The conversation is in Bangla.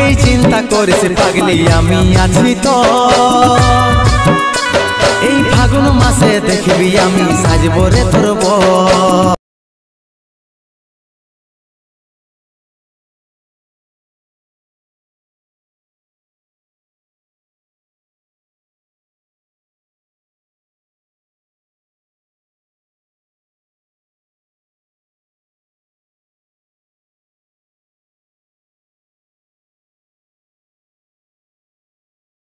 আগেই চিন্তা করিস পাগলি আমি আছি তো। এই ফাগুন মাসে দেখবি আমি সাজবো রে তোর বর।